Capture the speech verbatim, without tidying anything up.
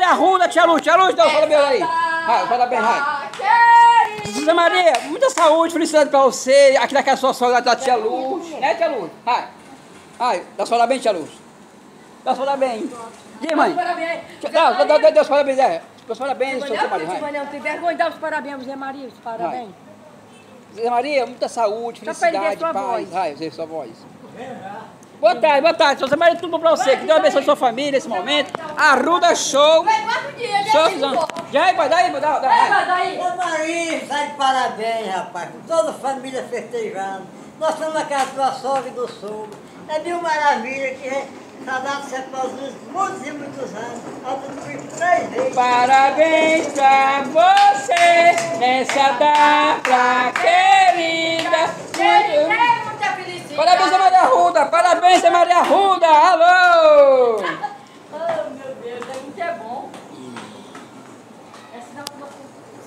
Maria Arruda, tia Luz, tia Luz, dá os parabéns aí. Vai, parabéns, vai. Zé Maria, muita saúde, felicidade pra você, aqui daquela sua sogra da tia Luz, né, tia Luz? Vai, vai, dá os parabéns, tia Luz. Dá os parabéns. Diga, mãe. Dá, dá, dá, dá os parabéns, é. Os parabéns, seu Zé Maria, vai. Não tem vergonha de dar os parabéns, Zé Maria, os parabéns. Zé Maria, muita saúde, felicidade, sua paz. voz. Vai, ver sua voz. Boa tarde, boa tarde. Seu Zé Maria, tudo bom pra você? Que Deus abençoe sua família nesse momento. Arruda Show. Show, já aí, vai daí, vai dar, daí. Zé Maria, está de parabéns, rapaz. Com toda a família festejando. Nós estamos na casa da sogra e do sogro. É mil maravilha que está dando certo aos muitos e muitos anos. Aos três vezes. Parabéns pra você nessa data querida. Muita felicidade. Parabéns, Zé Maria Arruda. Parabéns, Zé Maria Arruda. Alô. Oh, meu Deus, é muito é bom.